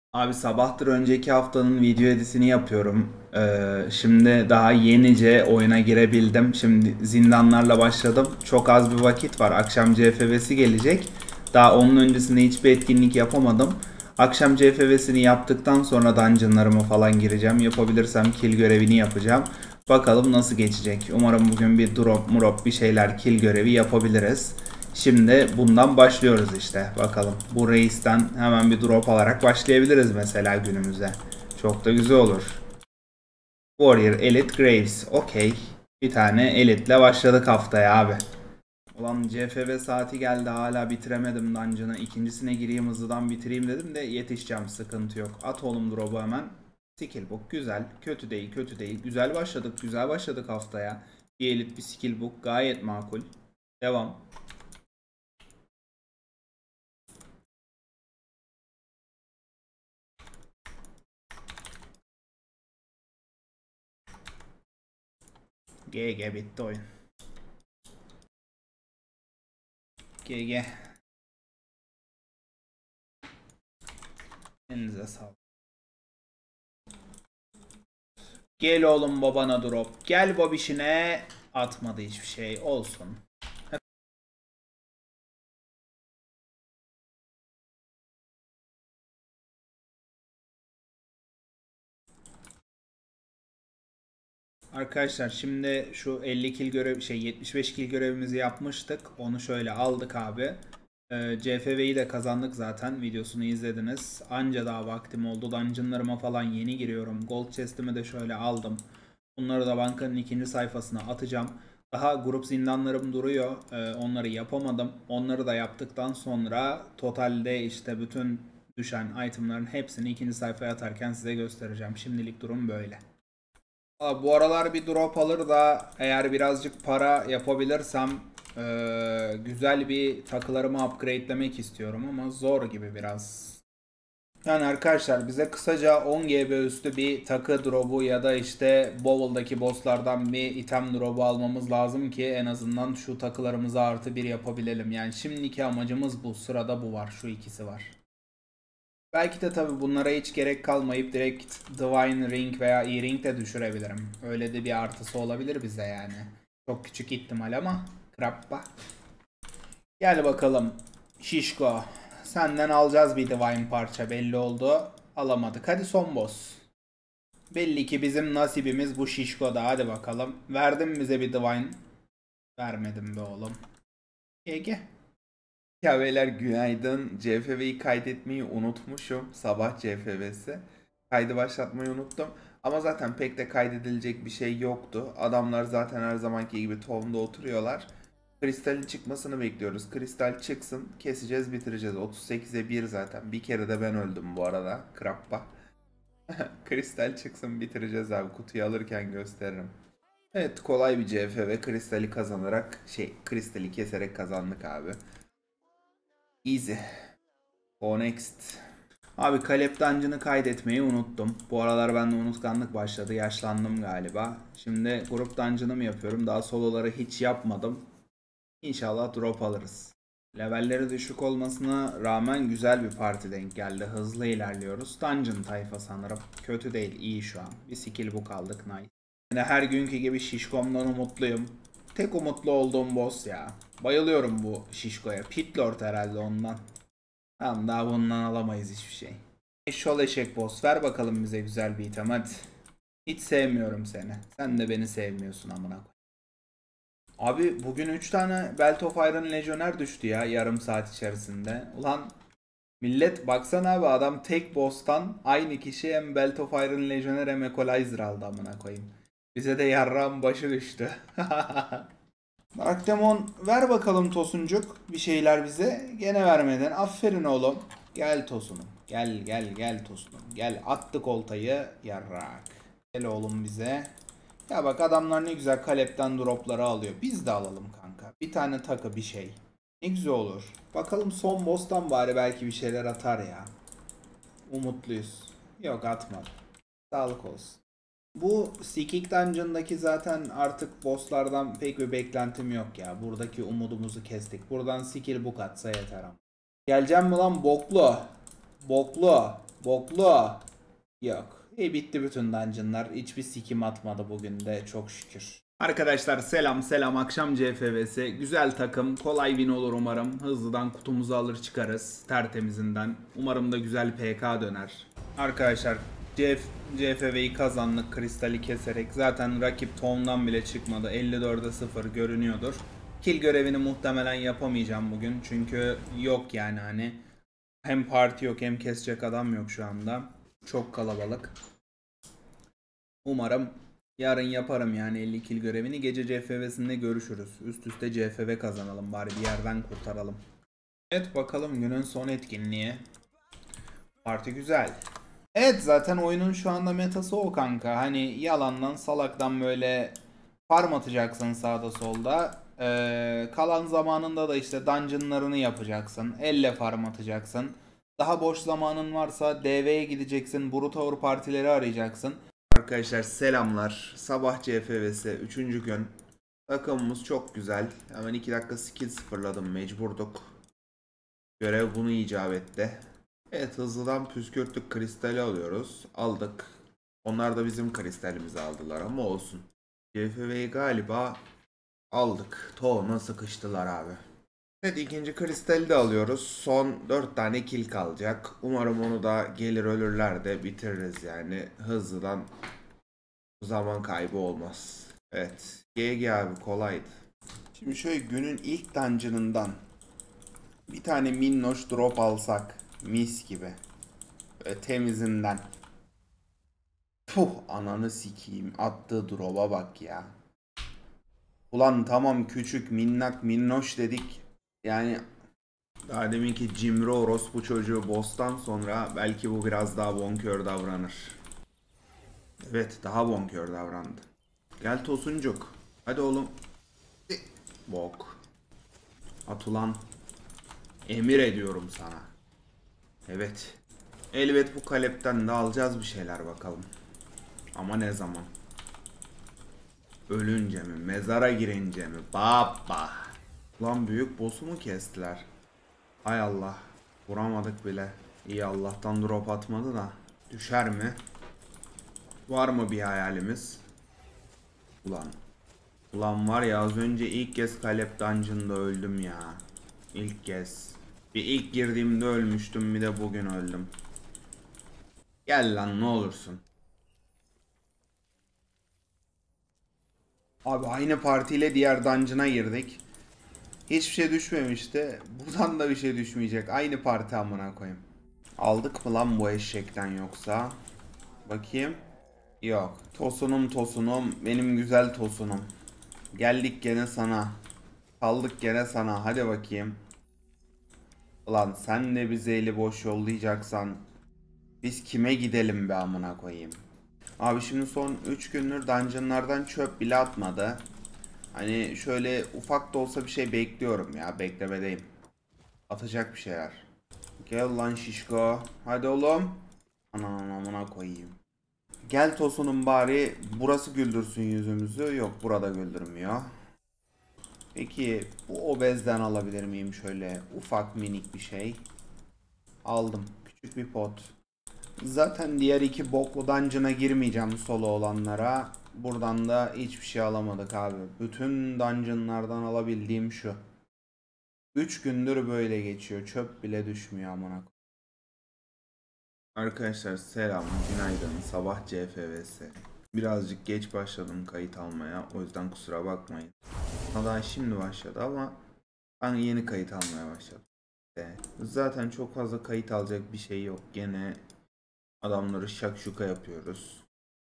Abi sabahtır önceki haftanın video editini yapıyorum. Şimdi daha yenice oyuna girebildim. Şimdi zindanlarla başladım. Çok az bir vakit var. Akşam CFV'si gelecek. Daha onun öncesinde hiçbir etkinlik yapamadım. Akşam CFV'sini yaptıktan sonra dungeonlarıma falan gireceğim. Yapabilirsem kill görevini yapacağım. Bakalım nasıl geçecek. Umarım bugün bir drop murop bir şeyler kill görevi yapabiliriz. Şimdi bundan başlıyoruz işte. Bakalım. Bu reisten hemen bir drop alarak başlayabiliriz mesela günümüze. Çok da güzel olur. Warrior Elite Graves. Okey. Bir tane Elite'le başladık haftaya abi. Ulan CFV saati geldi, hala bitiremedim dungeon'ı. İkincisine gireyim, hızlıdan bitireyim dedim de yetişeceğim, sıkıntı yok. At oğlum drop'u hemen. Skillbook güzel. Kötü değil, kötü değil. Güzel başladık, güzel başladık haftaya. Bir Elite, bir Skillbook gayet makul. Devam. GG bitti oyun. GG. Elinize sağlık. Gel oğlum babana drop. Gel babişine. Atmadı hiçbir şey. Olsun. Arkadaşlar şimdi şu 50 kill görev 75 kill görevimizi yapmıştık. Onu şöyle aldık abi. CFV'yi de kazandık zaten. Videosunu izlediniz. Anca daha vaktim oldu. Dungeonlarıma falan yeni giriyorum. Gold chest'imi de şöyle aldım. Bunları da bankanın ikinci sayfasına atacağım. Daha grup zindanlarım duruyor. Onları yapamadım. Onları da yaptıktan sonra totalde işte bütün düşen itemların hepsini ikinci sayfaya atarken size göstereceğim. Şimdilik durum böyle. Bu aralar bir drop alır da eğer birazcık para yapabilirsem güzel bir takılarımı upgrade'lemek istiyorum ama zor gibi biraz. Yani arkadaşlar bize kısaca 10 GB üstü bir takı drop'u ya da işte Bowl'daki bosslardan bir item drop'u almamız lazım ki en azından şu takılarımızı artı bir yapabilelim. Yani şimdiki amacımız bu. Sırada bu var. Şu ikisi var. Belki de tabi bunlara hiç gerek kalmayıp direkt Divine Ring veya E-Ring de düşürebilirim. Öyle de bir artısı olabilir bize yani. Çok küçük ihtimal ama. Krappa. Gel bakalım. Şişko. Senden alacağız bir Divine parça, belli oldu. Alamadık. Hadi son boss. Belli ki bizim nasibimiz bu Şişko'da. Hadi bakalım. Verdin bize bir Divine. Vermedim be oğlum. GG. Ya beyler günaydın. CFV'yi kaydetmeyi unutmuşum. Sabah CFV'si. Kaydı başlatmayı unuttum. Ama zaten pek de kaydedilecek bir şey yoktu. Adamlar zaten her zamanki gibi town'da oturuyorlar. Kristalin çıkmasını bekliyoruz. Kristal çıksın. Keseceğiz, bitireceğiz. 38'e 1 zaten. Bir kere de ben öldüm bu arada. Krappa. Kristal çıksın, bitireceğiz abi. Kutuyu alırken gösteririm. Evet, kolay bir CFV. Kristali kazanarak kristali keserek kazandık abi. Easy. Go next. Abi Caleb Dungeon'ı kaydetmeyi unuttum. Bu aralar bende unutkanlık başladı. Yaşlandım galiba. Şimdi grup Dungeon'ı yapıyorum? Daha soloları hiç yapmadım. İnşallah drop alırız. Levelleri düşük olmasına rağmen güzel bir parti denk geldi. Hızlı ilerliyoruz. Dungeon tayfa sanırım. Kötü değil, iyi şu an. Bir skill book aldık, nice. Yine her günkü gibi Şişkom'dan umutluyum. Tek umutlu olduğum boss ya. Bayılıyorum bu Şişko'ya. Pitlord herhalde ondan. Tamam, daha bundan alamayız hiçbir şey. Eşşol eşek boss, ver bakalım bize güzel bir item hadi. Hiç sevmiyorum seni. Sen de beni sevmiyorsun amına koy. Abi bugün 3 tane Belt of Iron Legionnaire düştü ya yarım saat içerisinde. Ulan millet baksana abi, adam tek boss'tan aynı kişi hem Belt of Iron Legionnaire hem Equalizer aldı amına koyayım. Bize de yarrağın başı düştü. Dark Demon, ver bakalım Tosuncuk bir şeyler bize. Gene vermeden. Aferin oğlum. Gel Tosunum. Gel gel gel Tosunum. Gel, attık oltayı yarrak. Gel oğlum bize. Ya bak, adamlar ne güzel Kalep'ten dropları alıyor. Biz de alalım kanka. Bir tane takı, bir şey. Ne güzel olur. Bakalım son boss'tan bari belki bir şeyler atar ya. Umutluyuz. Yok, atmadı. Sağlık olsun. Bu Seeking Dungeon'daki zaten artık bosslardan pek bir beklentim yok ya. Buradaki umudumuzu kestik. Buradan skill book atsa yeter ama. Geleceğim mi lan boklu? Boklu. Boklu. Yok. Bitti bütün dungeonlar. Hiçbir sikim atmadı bugün de çok şükür. Arkadaşlar selam akşam CFV'si. Güzel takım. Kolay win olur umarım. Hızlıdan kutumuzu alır çıkarız. Tertemizinden. Umarım da güzel PK döner. Arkadaşlar CFV'yi kazandık kristali keserek. Zaten rakip Tom'dan bile çıkmadı. 54'e 0 görünüyordur. Kill görevini muhtemelen yapamayacağım bugün. Çünkü yok yani hani. Hem parti yok hem kesecek adam yok şu anda. Çok kalabalık. Umarım yarın yaparım yani 50 kill görevini. Gece CFV'sinde görüşürüz. Üst üste CFV kazanalım bari bir yerden kurtaralım. Evet bakalım günün son etkinliği. Parti güzel. Evet zaten oyunun şu anda metası o kanka. Hani yalandan salaktan böyle farm atacaksın sağda solda. Kalan zamanında da işte dungeonlarını yapacaksın. Elle farm atacaksın. Daha boş zamanın varsa DV'ye gideceksin. Brutower partileri arayacaksın. Arkadaşlar selamlar. Sabah CFV'si 3. gün. Takımımız çok güzel. Hemen 2 dakika skill sıfırladım. Mecburduk. Görev bunu icap etti. Evet hızlıdan püskürttük. Kristali alıyoruz. Aldık. Onlar da bizim kristalimizi aldılar ama olsun. CFV'yi galiba aldık. Toğuna sıkıştılar abi. Evet ikinci kristali de alıyoruz. Son 4 tane kill kalacak. Umarım onu da gelir ölürler de bitiririz yani. Hızlıdan zaman kaybı olmaz. Evet. GG abi kolaydı. Şimdi şöyle günün ilk dungeon'ından bir tane minnoş drop alsak. Mis gibi. Böyle temizinden. Puh ananı sikeyim. Attığı drop'a bak ya. Ulan tamam küçük minnak minnoş dedik. Yani daha deminki cimri orospu çocuğu boss'tan sonra belki bu biraz daha bonkör davranır. Evet daha bonkör davrandı. Gel Tosuncuk. Hadi oğlum. Bok. At ulan. Emir ediyorum sana. Evet. Elbet bu kalepten de alacağız bir şeyler bakalım. Ama ne zaman? Ölünce mi? Mezara girince mi? Baba. Lan büyük boss'u mu kestiler? Hay Allah. Vuramadık bile. İyi Allah'tan drop atmadı da. Düşer mi? Var mı bir hayalimiz? Ulan. Ulan var ya az önce ilk kez Kalep Dungeon'da öldüm ya. İlk kez. Bir ilk girdiğimde ölmüştüm bir de bugün öldüm. Gel lan ne olursun. Abi aynı partiyle diğer dungeon'a girdik. Hiçbir şey düşmemişti. Buradan da bir şey düşmeyecek. Aynı parti amına koyayım. Aldık mı lan bu eşekten yoksa? Bakayım. Yok. Tosunum benim güzel tosunum. Geldik gene sana. Kaldık gene sana. Hadi bakayım. Ulan sen de bizi eli boş yollayacaksan biz kime gidelim be amına koyayım. Abi şimdi son 3 gündür dungeonlardan çöp bile atmadı. Hani şöyle ufak da olsa bir şey bekliyorum ya. Beklemedeyim. Atacak bir şeyler. Gel lan şişko. Hadi oğlum. Ananın amına koyayım. Gel Tosun'un bari burası güldürsün yüzümüzü. Yok burada güldürmüyor. Peki bu obezden alabilir miyim şöyle ufak minik bir şey? Aldım. Küçük bir pot. Zaten diğer iki boklu dungeon'a girmeyeceğim solo olanlara. Buradan da hiçbir şey alamadık abi. Bütün dungeon'lardan alabildiğim şu. 3 gündür böyle geçiyor. Çöp bile düşmüyor amına. Arkadaşlar selam, günaydın, sabah CFV'si. Birazcık geç başladım kayıt almaya, o yüzden kusura bakmayın. Daha şimdi başladı ama ben yeni kayıt almaya başladım. Zaten çok fazla kayıt alacak bir şey yok. Gene adamları şakşuka yapıyoruz.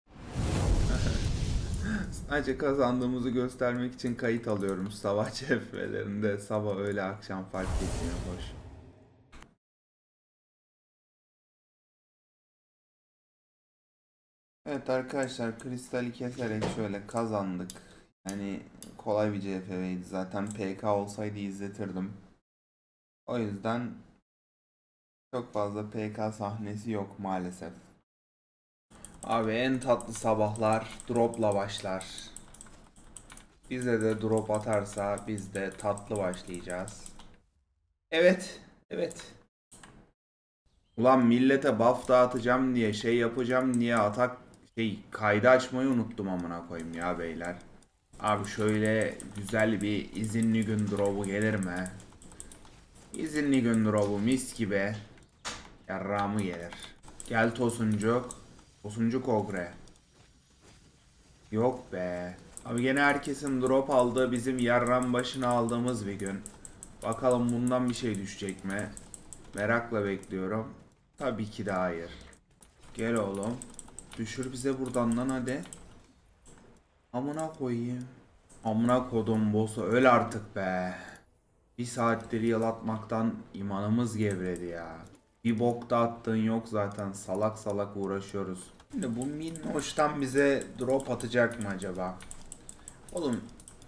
Sadece kazandığımızı göstermek için kayıt alıyorum sabah CFV'lerinde. Sabah, öğle, akşam fark etmiyor, hoş. Evet arkadaşlar kristali keserek şöyle kazandık. Yani kolay bir CFV'ydi zaten PK olsaydı izletirdim. O yüzden çok fazla PK sahnesi yok maalesef. Abi en tatlı sabahlar dropla başlar. Bize de drop atarsa biz de tatlı başlayacağız. Evet, evet. Ulan millete buff dağıtacağım diye şey yapacağım diye kaydı açmayı unuttum amına koyayım ya beyler. Abi şöyle güzel bir izinli gün drop'u gelir mi? İzinli gün drop'u mis gibi. Yarrağımı gelir. Gel Tosuncuk. Tosuncuk Ogre. Yok be. Abi gene herkesin drop aldığı bizim yarram başına aldığımız bir gün. Bakalım bundan bir şey düşecek mi? Merakla bekliyorum. Tabii ki de hayır. Gel oğlum. Düşür bize buradan lan hadi. Amına koyayım. Amına kodum boss'u öl artık be. Bir saattir yalatmaktan imanımız gevredi ya. Bir bok da attığın yok zaten. Salak salak uğraşıyoruz. Şimdi bu minnoştan bize drop atacak mı acaba? Oğlum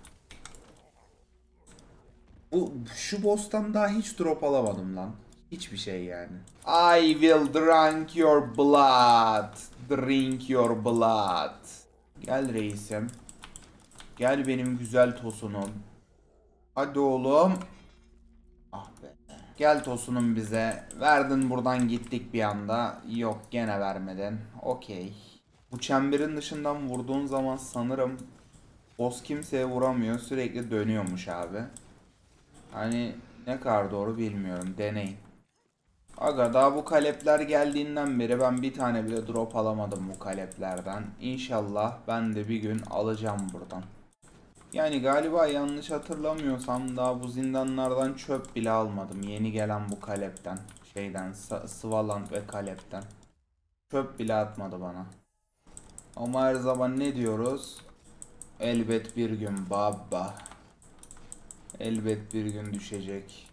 şu boss'tan daha hiç drop alamadım lan. Hiçbir şey yani. I will drink your blood. Drink your blood. Gel reisim. Gel benim güzel tosunum. Hadi oğlum. Ah be. Gel tosunum bize. Verdin buradan gittik bir anda. Yok gene vermedin. Okey. Bu çemberin dışından vurduğun zaman sanırım boss kimseye vuramıyor. Sürekli dönüyormuş abi. Hani ne kadar doğru bilmiyorum. Deneyin. Aga daha bu kalepler geldiğinden beri ben bir tane bile drop alamadım bu kaleplerden. İnşallah ben de bir gün alacağım buradan. Yani galiba yanlış hatırlamıyorsam daha bu zindanlardan çöp bile almadım. Yeni gelen bu kalepten. Svaland ve kalepten. Çöp bile atmadı bana. Ama her zaman ne diyoruz? Elbet bir gün baba. Elbet bir gün düşecek.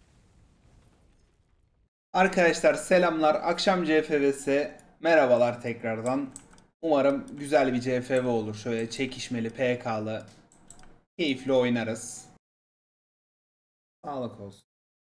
Arkadaşlar selamlar. Akşam CFV'si. Merhabalar tekrardan. Umarım güzel bir CFV olur. Şöyle çekişmeli, PK'lı, keyifli oynarız. Sağlık olsun.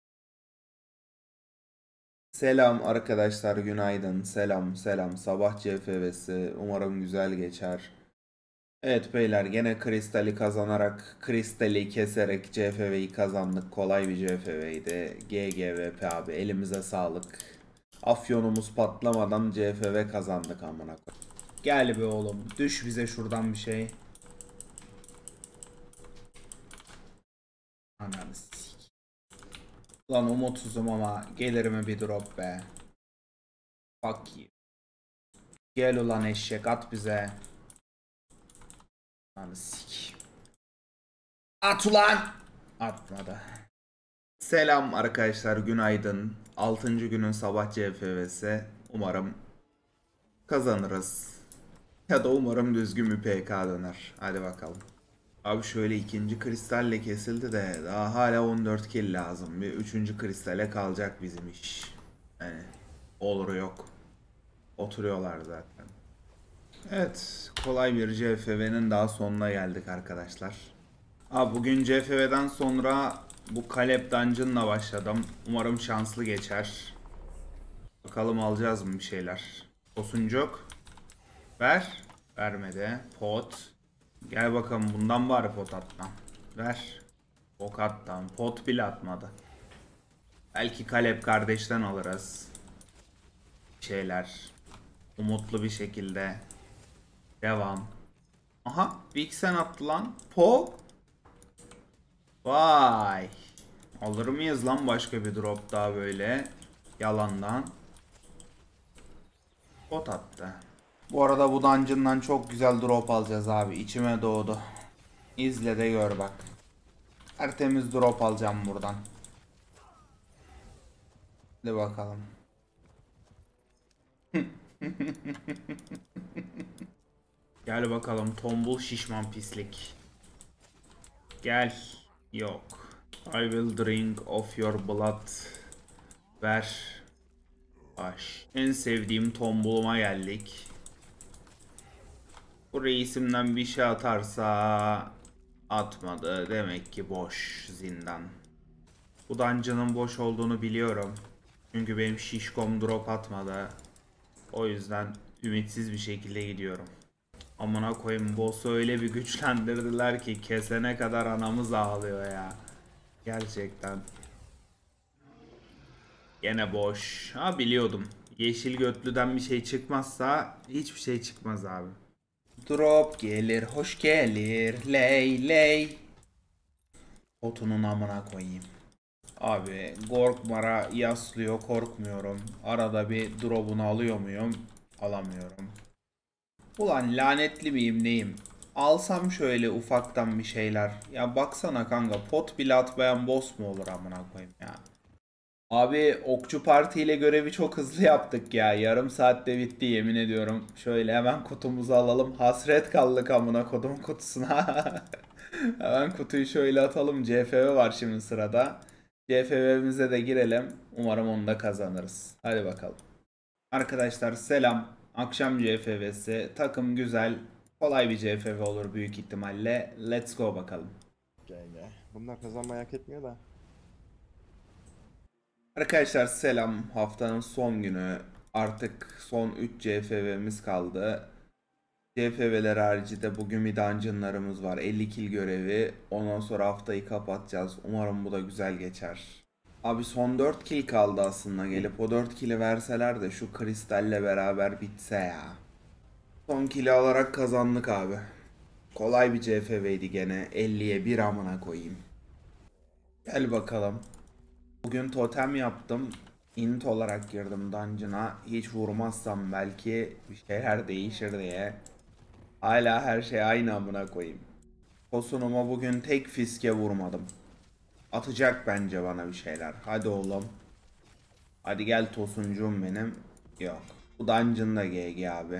Selam arkadaşlar, günaydın. Selam selam. Sabah CFV'si. Umarım güzel geçer. Evet beyler gene Kristal'i kazanarak, Kristal'i keserek CFV'yi kazandık. Kolay bir CFV'ydi. GGVP abi elimize sağlık. Afyonumuz patlamadan CFV kazandık amına koy. Gel be oğlum düş bize şuradan bir şey. Ananı sik. Lan umutsuzum ama gelir mi bir drop be. Fuck you. Gel ulan eşek at bize. Ananı sik. At ulan. Atmadı. Selam arkadaşlar, günaydın. 6. günün sabah CFV'si. Umarım kazanırız. Ya da umarım düzgün bir PK döner. Hadi bakalım. Abi şöyle ikinci kristalle kesildi de daha hala 14 kill lazım. Bir üçüncü kristale kalacak bizim iş. Yani olur yok. Oturuyorlar zaten. Evet, kolay bir CFV'nin daha sonuna geldik arkadaşlar. Abi bugün CFV'den sonra bu Caleb Dungeon'la başladım. Umarım şanslı geçer. Bakalım alacağız mı bir şeyler. Tosuncuk. Ver. Vermedi. Pot. Gel bakalım bundan bari pot atma. Ver. Ok attan. Pot bile atmadı. Belki Caleb kardeşten alırız. Şeyler. Umutlu bir şekilde. Devam. Aha. Vixen attı lan. Po. Vay. Alır mıyız lan başka bir drop daha böyle? Yalandan. Pot attı. Bu arada bu dungeon'dan çok güzel drop alacağız abi. İçime doğdu. İzle de gör bak. Tertemiz drop alacağım buradan. Hadi bakalım. Gel bakalım tombul şişman pislik. Gel. Yok. I will drink of your blood. Ver. Baş. En sevdiğim tombuluma geldik. Bu reisimden bir şey atarsa atmadı. Demek ki boş zindan. Bu dungeon'ın boş olduğunu biliyorum. Çünkü benim şişkom drop atmadı. O yüzden ümitsiz bir şekilde gidiyorum. Amına koyayım boss'u öyle bir güçlendirdiler ki kesene kadar anamız ağlıyor ya. Gerçekten. Gene boş. Ha biliyordum. Yeşil götlüden bir şey çıkmazsa hiçbir şey çıkmaz abi. Drop gelir, hoş gelir. Ley ley. Otunun amına koyayım. Abi Gorkmar'a yaslıyor, korkmuyorum. Arada bir drop'unu alıyor muyum? Alamıyorum. Ulan lanetli miyim neyim? Alsam şöyle ufaktan bir şeyler. Ya baksana kanka, pot bile atmayan boss mu olur amına koyayım ya. Abi Okçu Parti ile görevi çok hızlı yaptık ya. Yarım saatte bitti yemin ediyorum. Şöyle hemen kutumuzu alalım. Hasret kaldık amına kodum kutusuna. Hemen kutuyu şöyle atalım. CFV var şimdi sırada. CFV'mize de girelim. Umarım onu da kazanırız. Hadi bakalım. Arkadaşlar selam. Akşam CFV'si. Takım güzel. Kolay bir CFV olur büyük ihtimalle. Let's go bakalım. Gel gel. Bunlar kazanmayı hak etmiyor da. Arkadaşlar selam. Haftanın son günü. Artık son 3 CFV'miz kaldı. CFV'ler harici de bugün bir dungeonlarımız var. 50 kill görevi. Ondan sonra haftayı kapatacağız. Umarım bu da güzel geçer. Abi son 4 kill kaldı aslında. Gelip o 4 kill'i verseler de şu kristalle beraber bitse ya. Son kill'i alarak kazandık abi. Kolay bir CFV'ydi gene. 50'ye 1 amına koyayım. Gel bakalım. Bugün totem yaptım. Int olarak girdim dungeon'a. Hiç vurmazsam belki bir şeyler değişir diye. Hala her şey aynı amına koyayım. Tosunuma bugün tek fiske vurmadım. Atacak bence bana bir şeyler. Hadi oğlum. Hadi gel Tosuncum benim. Yok. Bu dungeon'da GG abi.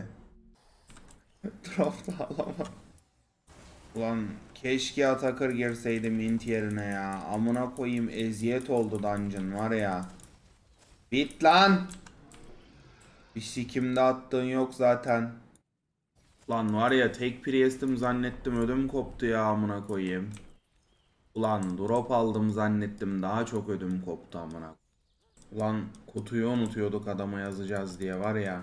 Drop da alamam. Ulan keşke Atakır girseydim int yerine ya. Amına koyayım eziyet oldu dungeon var ya. Bit lan. Bir sikimde attığın yok zaten. Lan var ya tek priest'im zannettim, ödüm koptu ya amına koyayım. Ulan drop aldım zannettim, daha çok ödüm koptu amına. Ulan kutuyu unutuyorduk adama yazacağız diye var ya.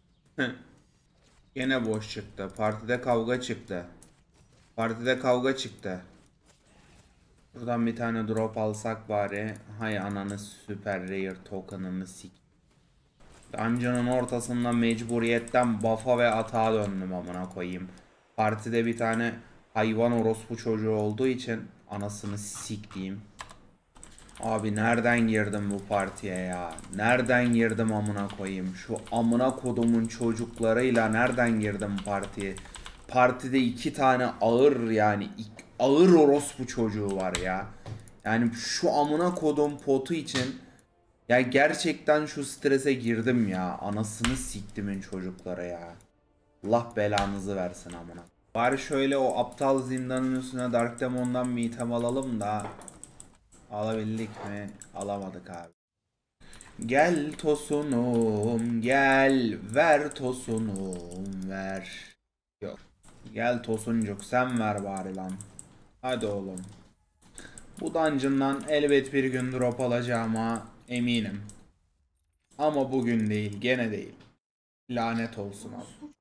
Gene boş çıktı. Partide kavga çıktı. Partide kavga çıktı. Buradan bir tane drop alsak bari. Hay ananı süper rare token'ını sik. Dungeon'ın ortasında mecburiyetten buff'a ve atağa döndüm amına koyayım. Partide bir tane hayvan orospu çocuğu olduğu için anasını siktiğim. Abi nereden girdim bu partiye ya? Nereden girdim amına koyayım? Şu amına kodumun çocuklarıyla nereden girdim partiye? Partide 2 tane ağır yani ağır orospu çocuğu var ya. Yani şu amına kodum potu için ya gerçekten şu strese girdim ya. Anasını siktimin çocuklara ya. Allah belanızı versin amına. Bari şöyle o aptal zindanın üstüne Dark Demon'dan bir item alalım da. Alabildik mi? Alamadık abi. Gel tosunum gel, ver tosunum ver. Yok. Gel tosuncuk sen ver bari lan. Hadi oğlum. Bu dungeon'dan elbet bir gün drop alacağıma eminim. Ama bugün değil, gene değil. Lanet olsun abi.